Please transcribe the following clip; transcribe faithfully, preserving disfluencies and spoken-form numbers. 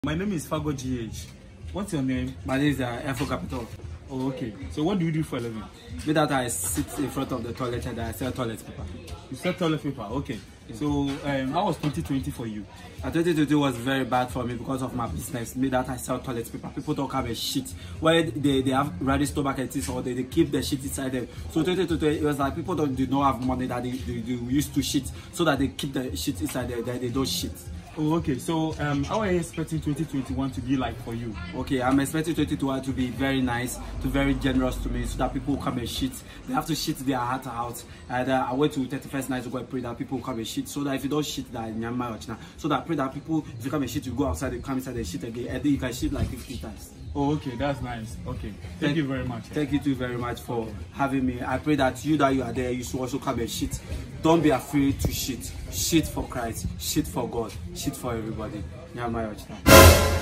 My name is Fago G H. What's your name? My name is uh, Efo Capital. Oh, okay. So what do you do for a living? With that, I sit in front of the toilet and I sell toilet paper. You sell toilet paper. Okay. Yeah. So um, how was twenty twenty for you? Uh, twenty twenty was very bad for me because of my business. With that, I sell toilet paper. People don't have a shit where they, they have ready stomach or they, they keep the shit inside them. So twenty twenty it was like people don't do not have money that they, they, they used to shit, so that they keep the shit inside there. They, they don't shit. Oh, okay. So, um, how are you expecting twenty twenty-one to be like for you? Okay, I'm expecting twenty twenty-one to be very nice, to very generous to me, so that people come and shit. They have to shit their heart out. And uh, I went to thirty-first night to go and pray that people come and shit, so that if you don't shit, that so that I pray that people, if you come and shit, you go outside, you come inside and shit again, and then you can shit like fifty times. Oh, okay, that's nice. Okay, thank, thank you very much. Thank you too very much for okay. having me. I pray that you that you are there, you should also come and shit. Don't be afraid to shit. Shit for Christ, shit for God, shit for everybody.